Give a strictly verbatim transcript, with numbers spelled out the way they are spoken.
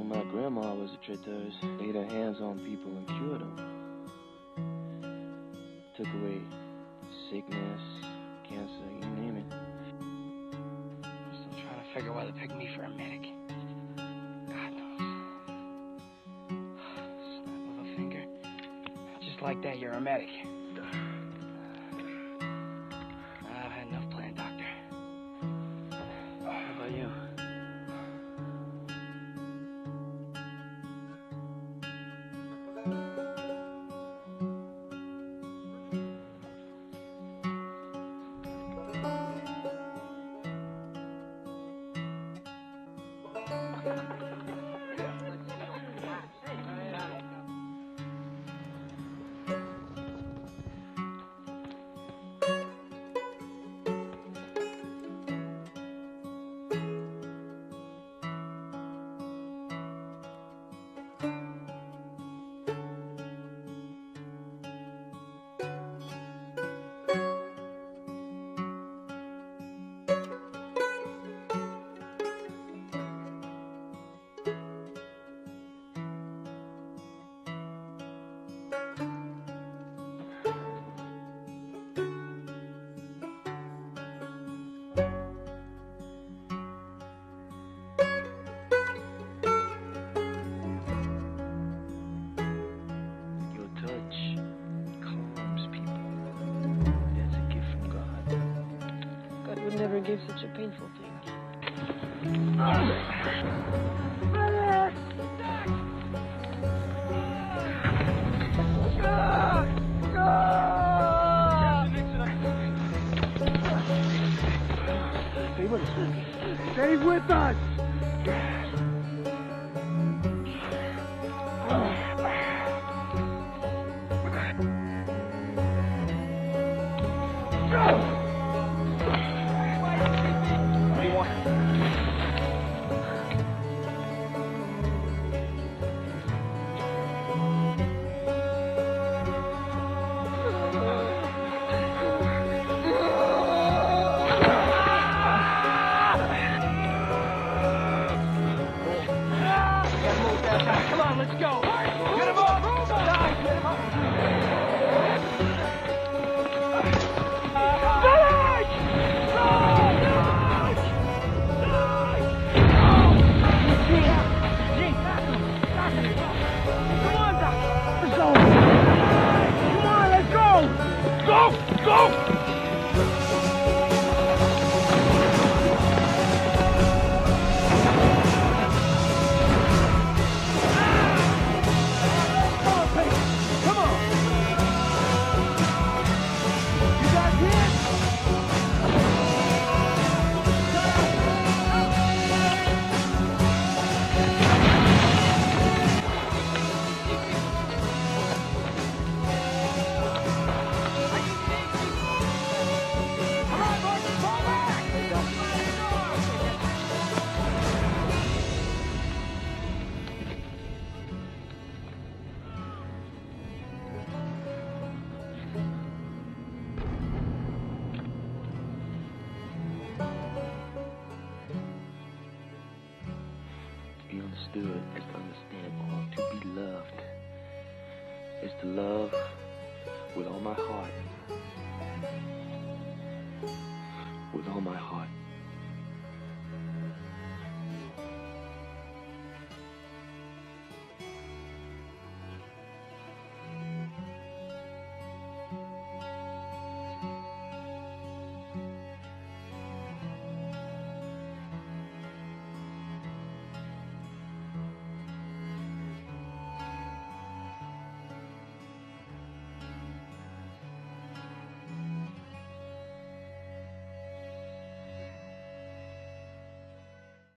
When my grandma was a traitoress, laid her hands on people and cured them. Took away sickness, cancer, you name it. I'm still trying to figure why they picked me for a medic. God knows. Snap of a finger. Just like that, you're a medic. I've had enough playing doctor. How about you? Never gave such a painful thing. Stay with us! Come on, let's go! Get him up! Get him up! Be understood is to understand all to be loved. Is to love with all my heart. With all my heart.